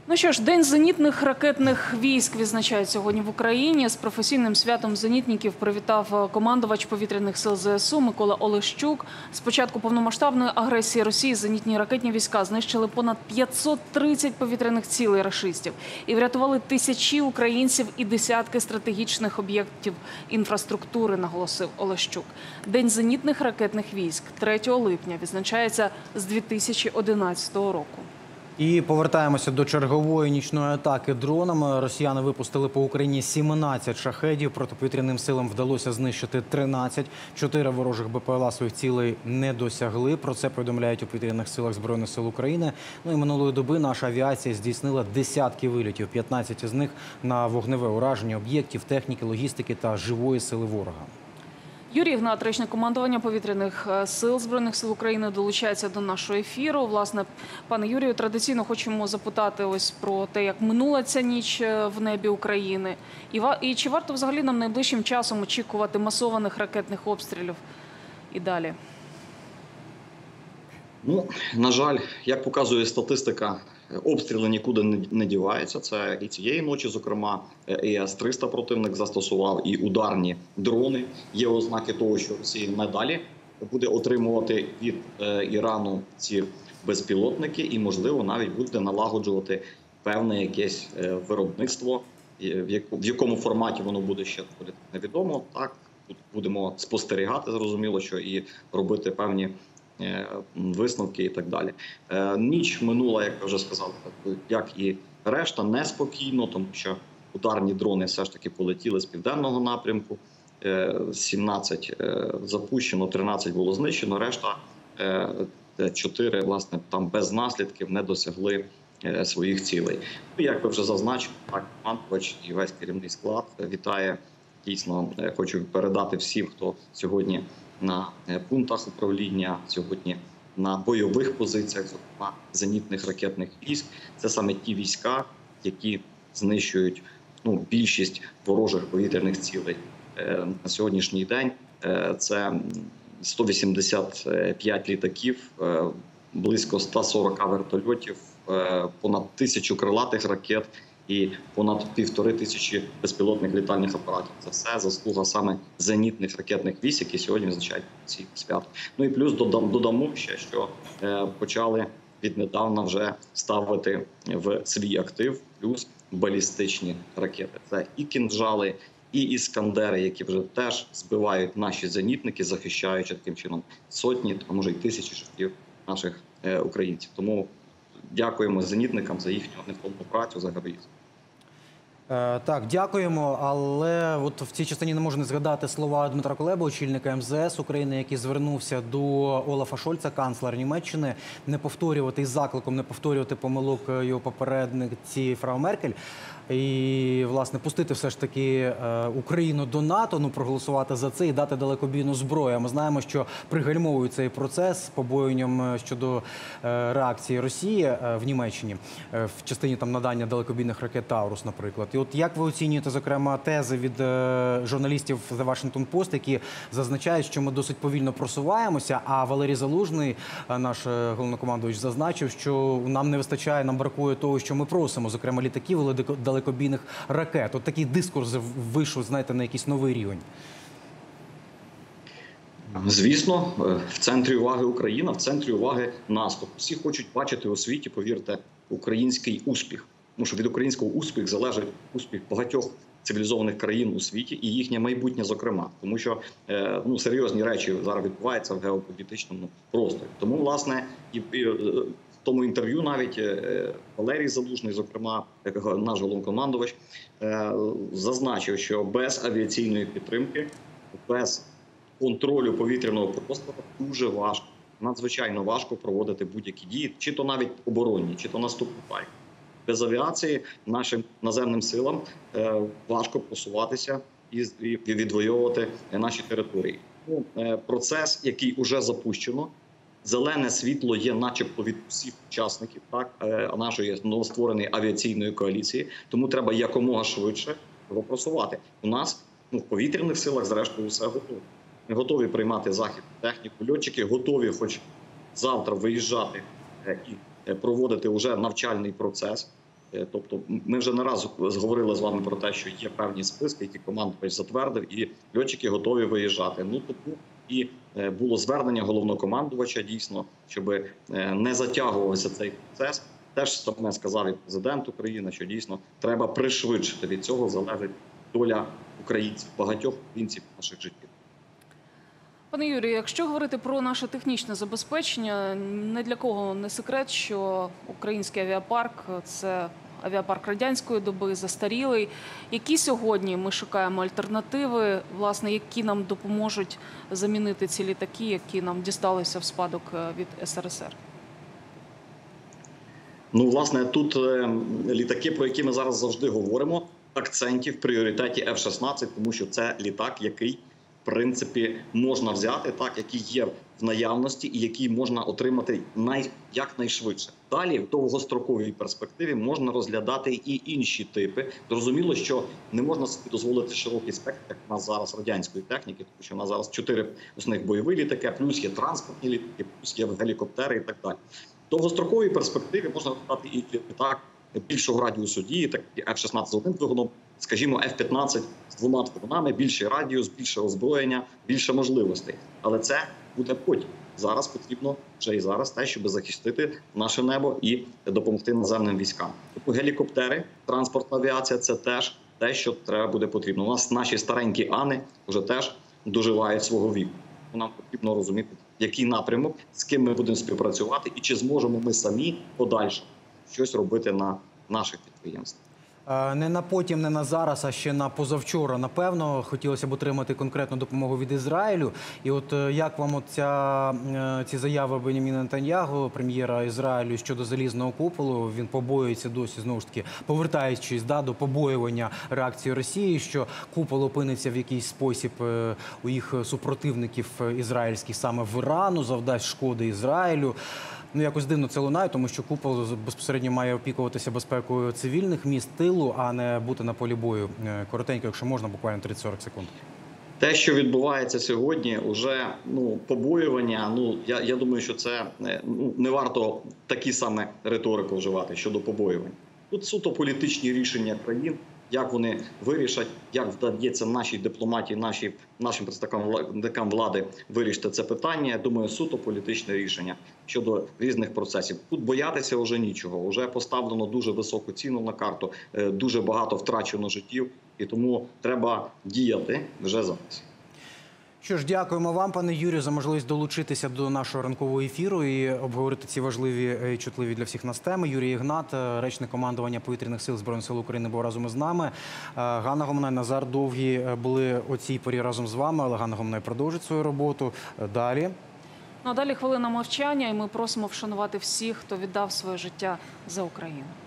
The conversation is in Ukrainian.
Ну що ж, День зенітних ракетних військ відзначають сьогодні в Україні. З професійним святом зенітників привітав командувач повітряних сил ЗСУ Микола Олещук. З початку повномасштабної агресії Росії зенітні ракетні війська знищили понад 530 повітряних цілей рашистів і врятували тисячі українців і десятки стратегічних об'єктів інфраструктури, наголосив Олещук. День зенітних ракетних військ 3 липня відзначається з 2011 року. І повертаємося до чергової нічної атаки дронами. Росіяни випустили по Україні 17 шахедів. Протиповітряним силам вдалося знищити 13. 4 ворожих БПЛА своїх цілей не досягли. Про це повідомляють у повітряних силах Збройних сил України. Ну і минулої доби наша авіація здійснила десятки вильотів. 15 з них на вогневе ураження об'єктів, техніки, логістики та живої сили ворога. Юрій Ігнат, речник командування повітряних сил Збройних сил України, долучається до нашого ефіру. Власне, пане Юрію, традиційно хочемо запитати ось про те, як минула ця ніч в небі України. І чи варто взагалі нам найближчим часом очікувати масованих ракетних обстрілів і далі? Ну, на жаль, як показує статистика, обстріли нікуди не діваються. Це і цієї ночі, зокрема, і С-300 противник застосував, і ударні дрони. Є ознаки того, що Росія надалі буде отримувати від Ірану ці безпілотники і, можливо, навіть буде налагоджувати певне якесь виробництво. В якому форматі воно буде ще невідомо. Так, тут будемо спостерігати, зрозуміло, що і робити певні висновки і так далі. Ніч минула, як я вже сказав, як і решта, неспокійно, тому що ударні дрони все ж таки полетіли з південного напрямку. 17 запущено, 13 було знищено, решта 4, власне, там без наслідків не досягли своїх цілей. Ну, як ви вже зазначили, так, командувач і весь керівний склад вітає. Дійсно, хочу передати всім, хто сьогодні на пунктах управління, сьогодні на бойових позиціях, зокрема зенітних ракетних військ. Це саме ті війська, які знищують більшість ворожих повітряних цілей на сьогоднішній день. Це 185 літаків, близько 140 вертольотів, понад 1000 крилатих ракет і понад 1500 безпілотних літальних апаратів. Це все заслуга саме зенітних ракетних військ, які сьогодні відзначають ці свято. Ну і плюс додамо ще, що почали віднедавна вже ставити в свій актив плюс балістичні ракети. Це і кінжали, і іскандери, які вже теж збивають наші зенітники, захищаючи таким чином сотні, а може й тисячі життів наших українців. Тому дякуємо зенітникам за їхню невтомну працю, за героїзм. Так, дякуємо, але от в цій частині не можу не згадати слова Дмитра Кулеби, очільника МЗС України, який звернувся до Олафа Шольца, канцлера Німеччини, не повторювати із закликом, не повторювати помилок його попередниці фрау Меркель і, власне, пустити все ж таки Україну до НАТО, проголосувати за це і дати далекобійну зброю. А ми знаємо, що пригальмовує цей процес з побоюванням щодо реакції Росії в Німеччині в частині надання далекобійних ракет «Таурус», наприклад. І от як ви оцінюєте, зокрема, тези від журналістів The Washington Post, які зазначають, що ми досить повільно просуваємося, а Валерій Залужний, наш головнокомандувач, зазначив, що нам не вистачає, нам бракує того, що ми просимо, зокрема літаків, але далекобійних ракет. От такий дискурс вийшов, знаєте, на якийсь новий рівень. Звісно, в центрі уваги Україна, в центрі уваги наступ. Всі хочуть бачити у світі, повірте, український успіх. Тому що від українського успіху залежить успіх багатьох цивілізованих країн у світі і їхнє майбутнє, зокрема. Тому що серйозні речі зараз відбуваються в геополітичному просторі. Тому, власне, і в тому інтерв'ю навіть Валерій Залужний, зокрема, як наш головнокомандувач, зазначив, що без авіаційної підтримки, без контролю повітряного простору дуже важко, надзвичайно важко проводити будь-які дії, чи то навіть оборонні, чи то наступальні. Без авіації нашим наземним силам важко просуватися і відвоювати наші території. Процес, який вже запущено, зелене світло є начебто від всіх учасників нашої новоствореної авіаційної коаліції, тому треба якомога швидше його просувати. У нас в повітряних силах, зрештою, все готово. Ми готові приймати західну техніку, льотчики готові хоч завтра виїжджати і проводити вже навчальний процес. Тобто ми вже не раз говорили з вами про те, що є певні списки, які командувач затвердив, і льотчики готові виїжджати. Ну, тому і було звернення головнокомандувача, дійсно, щоб не затягувався цей процес. Теж саме сказав і президент України, що дійсно треба пришвидшити. Від цього залежить доля українців, багатьох українців наших життів. Пане Юрію, якщо говорити про наше технічне забезпечення, не для кого не секрет, що український авіапарк – це авіапарк радянської доби, застарілий. Які сьогодні ми шукаємо альтернативи, власне, які нам допоможуть замінити ці літаки, які нам дісталися в спадок від СРСР? Ну, власне, тут літаки, про які ми зараз завжди говоримо, акцентів в пріоритеті F-16, тому що це літак, який, в принципі, можна взяти, так, який є в наявності і який можна отримати якнайшвидше. Далі, в довгостроковій перспективі, можна розглядати і інші типи. Зрозуміло, що не можна собі дозволити широкий спектр, як у нас зараз радянської техніки, тому що у нас зараз 4 основних бойові літаки, плюс є транспортні літаки, плюс є гелікоптери і так далі. В довгостроковій перспективі можна розглядати і літак більшого радіусу дії, так F-16 з одним двигуном, скажімо, F-15 з 2 двигунами, більший радіус, більше озброєння, більше можливостей. Але це буде потім. Зараз потрібно вже і зараз те, щоб захистити наше небо і допомогти наземним військам. Тобто гелікоптери, транспортна авіація – це теж те, що треба буде потрібно. У нас наші старенькі Ани вже теж доживають свого віку. Нам потрібно розуміти, який напрямок, з ким ми будемо співпрацювати і чи зможемо ми самі подальше щось робити на наших підприємствах. Не на потім, не на зараз, а ще на позавчора. Напевно, хотілося б отримати конкретну допомогу від Ізраїлю. І от як вам ці заяви Беняміна Нетаньяху, прем'єра Ізраїлю, щодо залізного куполу? Він побоюється досі, знову ж таки, повертаючись до побоювання реакції Росії, що купол опиниться в якийсь спосіб у їх супротивників ізраїльських саме в Ірану, завдасть шкоди Ізраїлю. Ну, якось дивно це лунає, тому що купол безпосередньо має опікуватися безпекою цивільних міст тилу, а не бути на полі бою. Коротенько, якщо можна, буквально 30-40 секунд. Те, що відбувається сьогодні, вже побоювання. Я думаю, що це не варто такі саме риторику вживати щодо побоювань. Тут суто політичні рішення країн, як вони вирішать, як вдається нашій дипломатії, нашим представникам влади вирішити це питання. Я думаю, суто політичне рішення щодо різних процесів. Тут боятися вже нічого. Вже поставлено дуже високу ціну на карту, дуже багато втрачено життів, і тому треба діяти вже зараз. Що ж, дякуємо вам, пане Юрію, за можливість долучитися до нашого ранкового ефіру і обговорити ці важливі і чутливі для всіх нас теми. Юрій Ігнат, речник командування Повітряних сил Збройних сил України, був разом із нами. Ганна Гомунай, Назар Довгий були о цій порі разом з вами, але Ганна Гомунай продовжить свою роботу. Далі. Ну а далі хвилина мовчання, і ми просимо вшанувати всіх, хто віддав своє життя за Україну.